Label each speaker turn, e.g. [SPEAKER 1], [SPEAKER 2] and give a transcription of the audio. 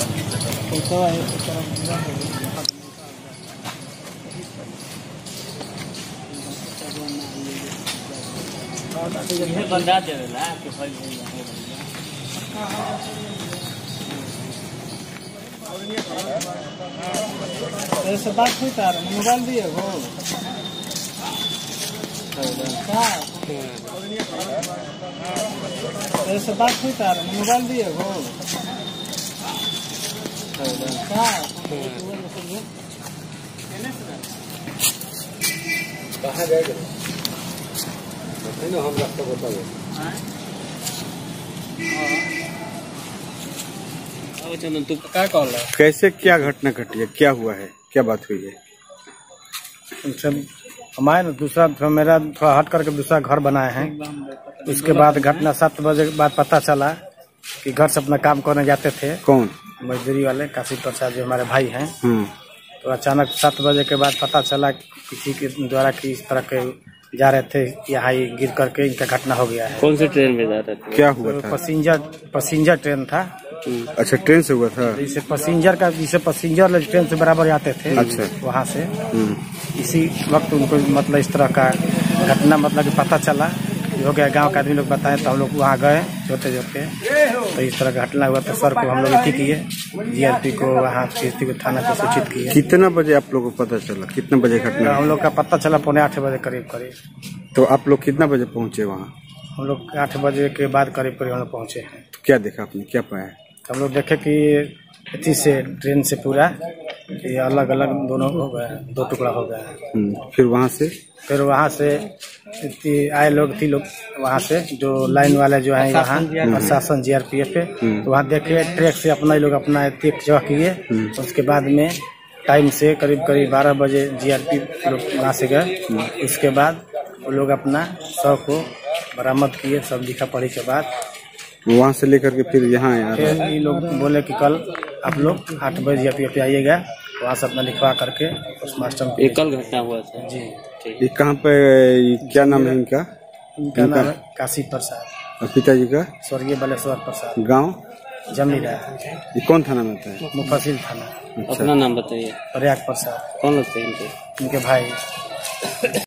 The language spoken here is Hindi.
[SPEAKER 1] बंदा देवेला कि भाई
[SPEAKER 2] ऐसे बात नहीं कर मोबाइल दिए हो ऐसे बात नहीं कर मोबाइल दिए हो
[SPEAKER 3] कहाँ गए हम रास्ता बताओ। कैसे क्या घटना घटी है, क्या हुआ है, क्या बात हुई है?
[SPEAKER 2] हमारे ना दूसरा मेरा थोड़ा हट करके दूसरा घर बनाए हैं। उसके बाद घटना 7 बजे के बाद पता चला कि घर से अपना काम करने जाते थे।
[SPEAKER 3] कौन?
[SPEAKER 2] मजदूरी वाले काशी प्रसाद जो हमारे भाई हैं। तो अचानक 7 बजे के बाद पता चला किसी के द्वारा कि इस तरह के जा रहे थे, यहाँ ही गिर करके इनका घटना हो गया है।
[SPEAKER 1] कौन से ट्रेन में जा रहे थे?
[SPEAKER 3] क्या हुआ था?
[SPEAKER 2] पैसेंजर ट्रेन था।
[SPEAKER 3] अच्छा, ट्रेन से हुआ था।
[SPEAKER 2] जिसे पैसेंजर ट्रेन से बराबर आते थे। अच्छा। वहाँ से इसी वक्त उनको मतलब इस तरह का घटना मतलब कि पता चला हो गया। गांव के आदमी लोग बताए तो हम लोग वहाँ गए जोते तो इस तरह का घटना हुआ। तो सर को हम लोग अथी किए, जीआरपी को वहाँ को थाना को सूचित किए।
[SPEAKER 3] कितना बजे आप लोगों को पता चला? कितने बजे घटना?
[SPEAKER 2] हम लोग का पता चला 7:45 बजे करीब।
[SPEAKER 3] तो आप लोग कितना बजे पहुँचे वहाँ?
[SPEAKER 2] हम लोग 8 बजे के बाद करीब हम लोग पहुँचे हैं।
[SPEAKER 3] तो क्या देखा आपने, क्या पाया?
[SPEAKER 2] तो हम लोग देखे कि इसी से ट्रेन से पूरा ये अलग अलग दोनों हो गए, 2 टुकड़ा हो गया है।
[SPEAKER 3] फिर वहाँ से
[SPEAKER 2] आए लोग थी लोग वहाँ से जो लाइन वाले जो है यहाँ प्रशासन जीआरपीएफ पे। तो वहाँ देखे ट्रैक से अपना लोग अपना एक जगह किए। उसके बाद में टाइम से करीब 12 बजे जीआरपी लोग वहाँ से गए। उसके बाद वो लोग अपना शव को बरामद किए। सब लिखा पढ़ी के बाद
[SPEAKER 3] वहाँ से लेकर के फिर यहाँ आया।
[SPEAKER 2] फिर ये लोग बोले कि कल आप लोग 8 बजे जीआरपीएफ पे आइएगा। वहाँ से अपना लिखवा करके पोस्टमास्टम
[SPEAKER 1] ये कल घटना हुआ था
[SPEAKER 2] जी।
[SPEAKER 3] ये कहाँ पे, क्या नाम है इनका?
[SPEAKER 2] इनका नाम है काशी प्रसाद।
[SPEAKER 3] और पिताजी का?
[SPEAKER 2] स्वर्गीय बलेश्वर प्रसाद।
[SPEAKER 3] गांव
[SPEAKER 2] जमीरा।
[SPEAKER 3] ये कौन थाना में आता है?
[SPEAKER 2] मुफस्सिल थाना।
[SPEAKER 1] अपना नाम बताइए।
[SPEAKER 2] प्रयाग प्रसाद।
[SPEAKER 1] कौन लगते हैं इनके?
[SPEAKER 2] इनके भाई।